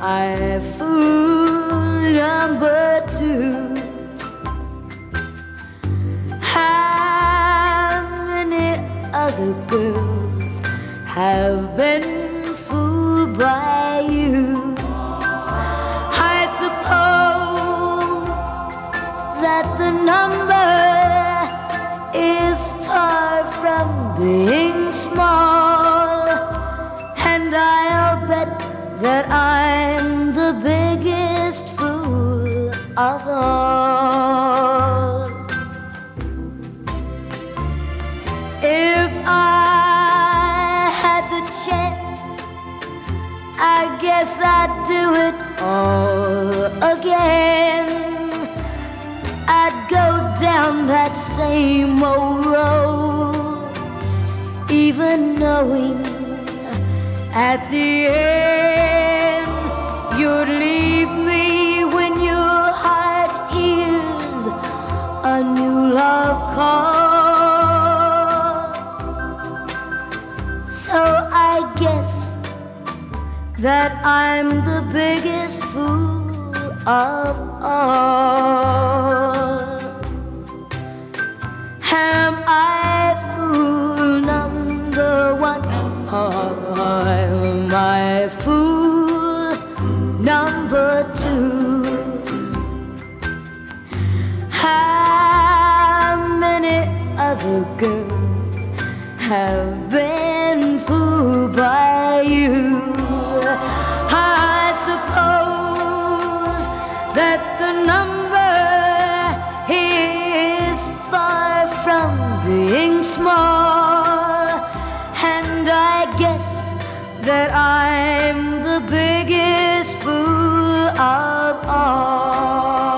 I fool number two? How many other girls have been fooled by you? I suppose that the number is far from being small, and I'll bet that I'm the biggest fool of all. If I had the chance, I guess I'd do it all again. I'd go down that same old road, even knowing at the end you'd leave me when your heart hears a new love call. So I guess that I'm the biggest fool of all. Am I fool number one? Am I fool number two? How many other girls have been fooled by you? I suppose that the number is far from being small, and I guess that I'm the biggest fool of all.